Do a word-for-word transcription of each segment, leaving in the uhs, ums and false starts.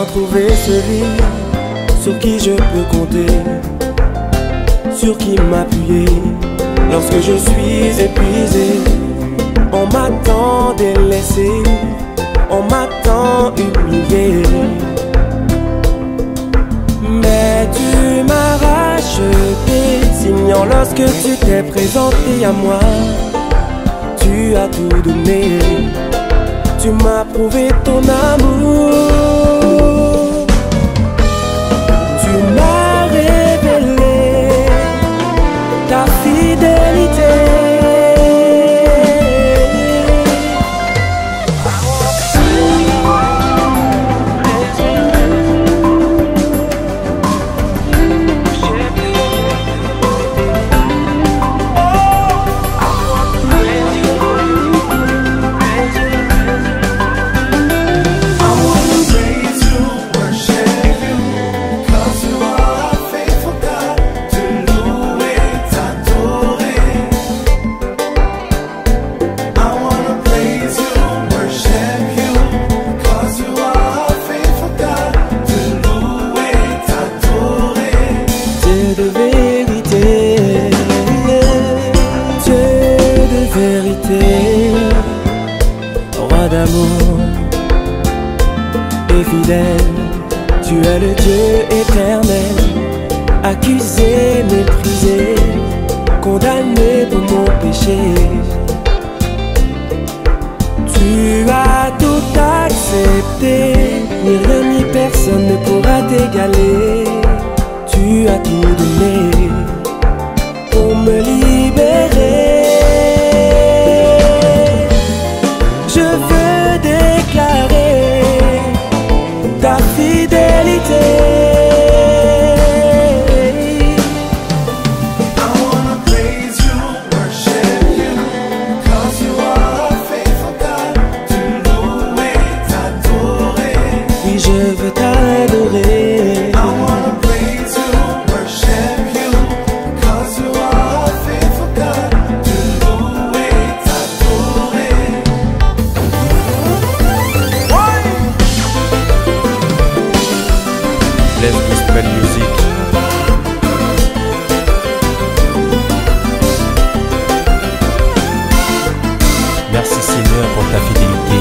enfin trouvé celui sur qui je peux compter, sur qui m'appuyer lorsque je suis épuisé. On m'attend délaissé, on m'attend humilié, mais tu m'as racheté, signant lorsque tu t'es présenté à moi. Tu as tout donné, tu m'as prouvé ton amour. Tu m'as révélé ta fidélité. Roi d'amour et fidèle, tu es le Dieu éternel, accusé, méprisé, condamné pour mon péché. Tu as tout accepté, ni rien ni personne ne pourra t'égaler. Tu as tout donné pour me libérer. Je veux déclarer ta fidélité. I wanna praise you, worship you, cause you are a faithful God. Te louer, t'adorer. Oui, je veux t'adorer. I wanna praise you, worship you, cause you are a faithful God. Te louer, t'adorer. Let's Gospel Music. Merci Seigneur pour ta fidélité.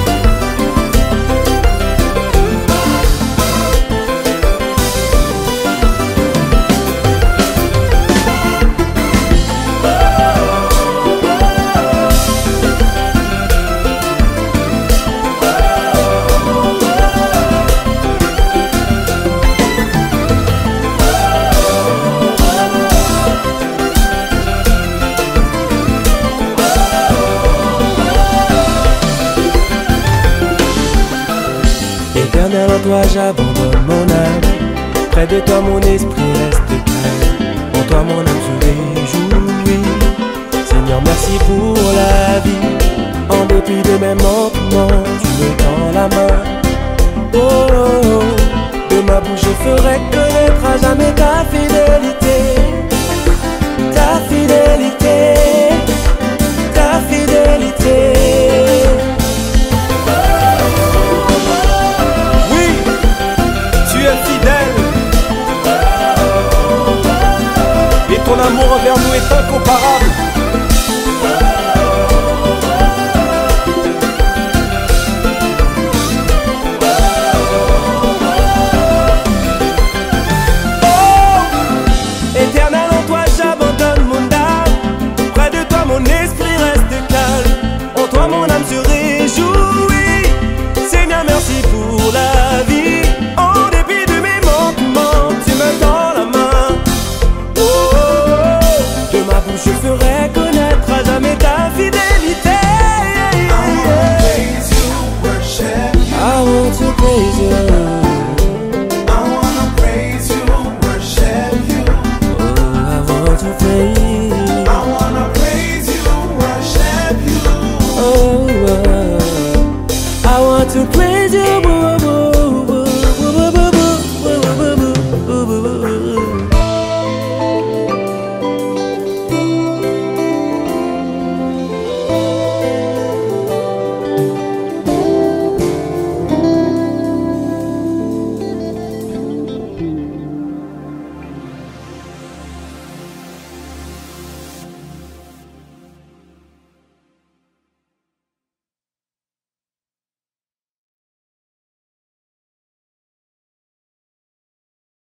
Éternel, en toi j'abandonne mon âme. Près de toi mon esprit reste calme. En toi mon âme se réjouit. Seigneur, merci pour la vie. En dépit de mes manquements, tu me tends la main. Oh, oh, oh. De ma bouche je ferai connaître à jamais ta fidélité. Ta fidélité. Ta fidélité. Ton amour envers nous est incomparable. Oh, éternel, en toi j'abandonne mon âme. Près de toi mon esprit reste calme. En toi mon âme se réjouit. Seigneur, merci pour la vie. En dépit de mes manquements, tu me tends la main. Je ferai connaître à jamais ta fidélité. I wanna praise you, worship you. I want to praise you.